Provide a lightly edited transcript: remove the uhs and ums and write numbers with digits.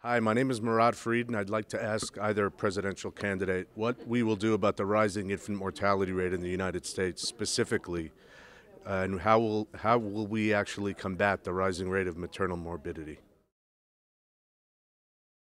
Hi, my name is Morad and I'd like to ask either presidential candidate what we will do about the rising infant mortality rate in the United States specifically, and how will we actually combat the rising rate of maternal morbidity?